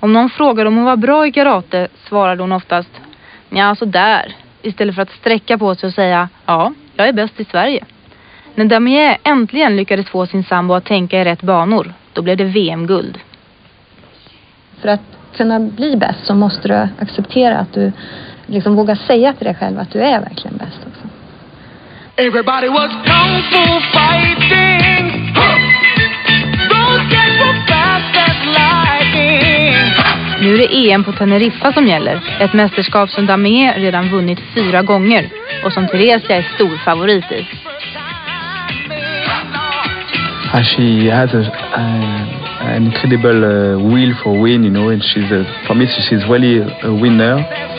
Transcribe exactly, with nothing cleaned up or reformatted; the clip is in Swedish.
Om någon frågar om hon var bra i karate svarade hon oftast ja, så där. Istället för att sträcka på sig och säga ja, jag är bäst i Sverige. När Damier äntligen lyckades få sin sambo att tänka i rätt banor, då blev det V M-guld. För att kunna bli bäst så måste du acceptera att du liksom vågar säga till dig själv att du är verkligen bäst också. Everybody was kung fu fighting. Those guys were fast as lightning. Nu är det E M på Teneriffa som gäller. Ett mästerskap som Damier redan vunnit fyra gånger och som Theresia är stor favorit i. Uh, she has a, uh, an incredible uh, will for win, you know, and she's uh, for me she's really a winner.